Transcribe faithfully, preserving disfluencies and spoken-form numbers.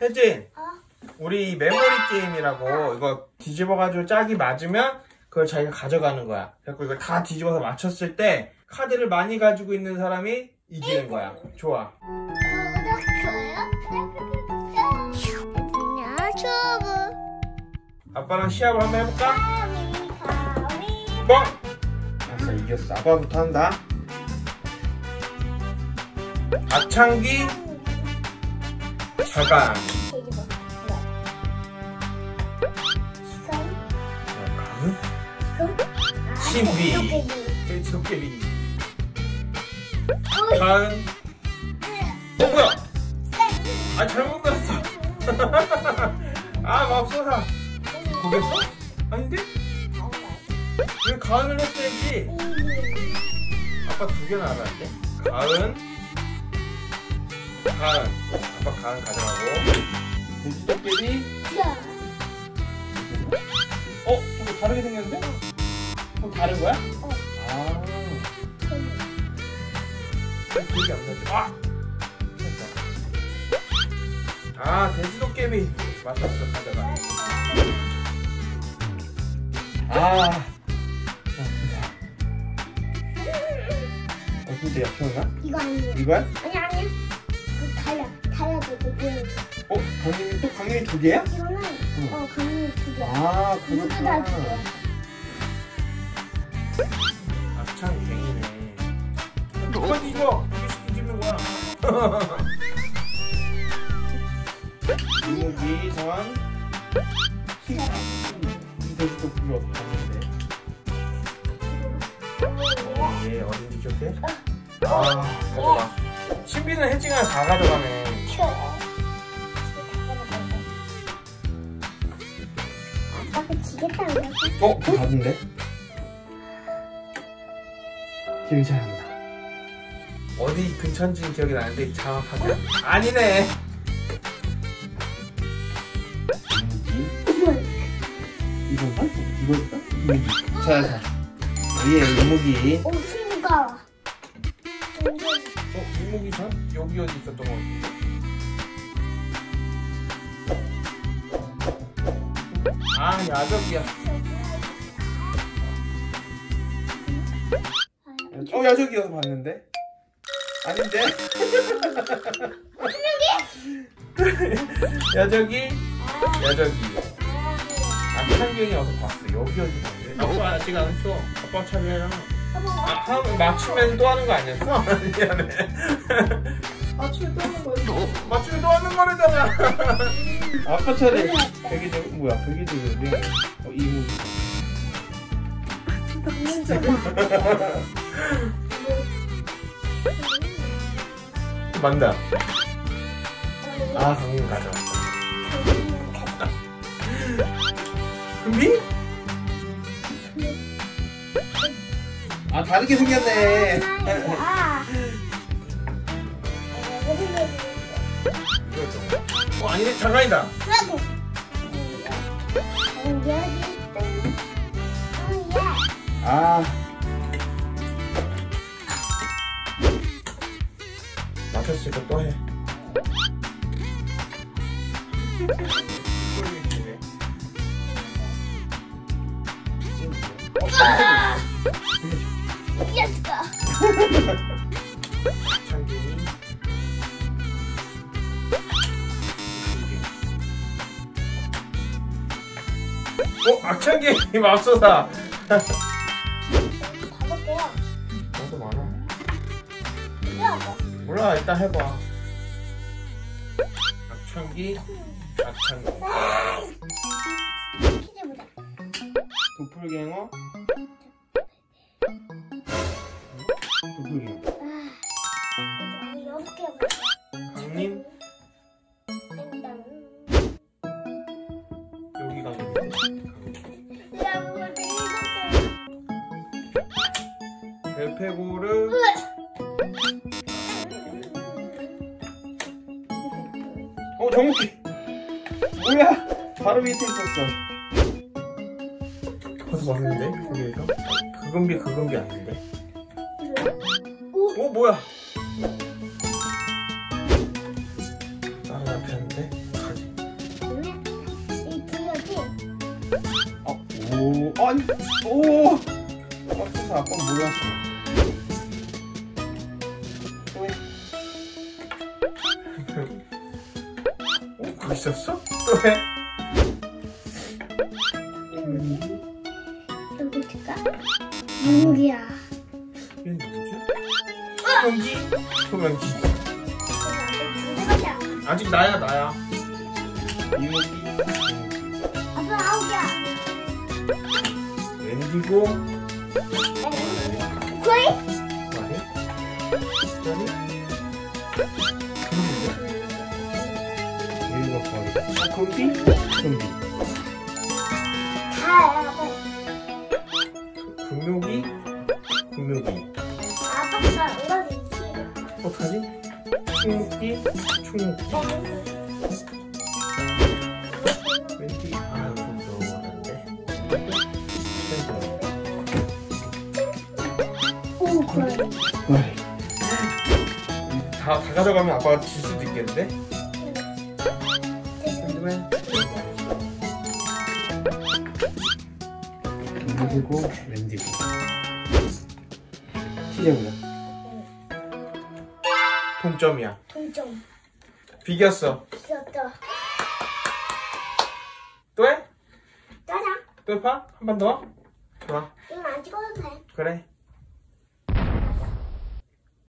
혜진, 어? 우리 메모리 게임이라고 이거 뒤집어가지고 짝이 맞으면 그걸 자기가 가져가는 거야. 그래서 이걸 다 뒤집어서 맞췄을 때 카드를 많이 가지고 있는 사람이 이기는 거야. 좋아. 아빠랑 시합을 한번 해볼까? 뭐? 알았어, 이겼어. 아빠부터 한다. 아창기 자간 신비 돼지 도깨비 가은 어 뭐야? 아 잘못 넣었어. 아 맙소사 거겼어? 아닌데? 왜 가은을 했어야지? 아빠 두 개나 알았는데? 가은 가은 아빠 가은 가져가고 돼지 도깨비 어? 저거 다르게 생겼는데? 그럼 다른 거야? 어. 아 기억이 안 나지? 아! 됐다. 아 돼지 도깨비 맞췄어. 가져가. 아 어, 진짜 약효인가? 이거 아니야. 이거야? 아니 아니야. 그 달려 달려도 그 어? 강림이 또 강림이 두 개야? 이거는 응. 어 강림이 두 개. 아 모두 다 두 개. 아참 갱이네. 누가 뒤집어? 이게 뒤집는 거야. 이무기 전 이 돼지도 그게 어디 갔는데? 어, 얘 어딘지 기억해? 아 가져가. 신비는 혜진이가 다 가져가네. 아빠 지겠다는 거야? 어? 그거 받은데? 기억이 잘 안 나. 어디 근처인지는 기억이 나는데 정확하게 아니네. 이건가? 이거일까? 이무기. 자, 자. 위에 이무기. 오 친구가. 어? 이무기 전? 여기 어디 있었던 거 같은데? 아, 야적이야. 어, 야적이어서 봤는데? 아닌데? 야적이? 야적이. 아, 창경이 어서 봤어. 여기 어디 봤는데? 아빠 아직 안 했어. 아빠 차례야. 아, 한, 맞추면 또 하는 거 아니었어? 미안해. 맞추면 또 하는 거였어. 맞추면 또 하는 거래잖아. 아빠 차례. 베개들, 뭐야, 베개들이. 어, 이무기. 만다. 아, 강민 가져왔다. 금비? 아, 다르게 생겼네. 아. 어, 아니네, 장난이다. 아. 맞췄으니까 또 해. 이겼어. 창균이. 어? 악창기 맙소사. 다섯 개야. 너도 많아. 이거. 몰라, 일단 해봐. 악창기, 악창기. 퀴즈 보자. 도플갱어. 도플갱어. 아, 여섯 개 보자. 강림. 땡당. 여기가 야, 뭐가 일곱 개. 벨페고르. 어, 정욱이. 뭐야? 바로 밑에 있었어. 벌써 봤는데? 거기에서? 그금비 그금비 아닌데? 어, 뭐야? 따라잡혔는데? 가게 아니, 오! 박스에서 아빠가 몰랐어. 또 해. 어? 그거 있었어? 또 해. 누구일까? 누구야? 얘 누구지? 소명기? 소명기. 아직 나야, 나야. 이목이. 아빠 아홉이야. 웬디고. 거의? 아니? 아니? 여기가 거의. 아, 금비? 금비. 다야. 금묘기? 금묘기. 아빠가 얼마든지. 어떡하지? 충목기? 충목기? 왠지 아 좀 들어가는데. 오, 거의. 다, 다 가져가면 아빠가 질 수도 있겠는데? 핸드맨 웬디고 웬디고 시작이야. 동점이야. 동점. 비겼어. 귀엽다. 또 해? 짜자. 또 해봐? 한 번 더? 좋아. 이건 안 찍어도 돼. 그래.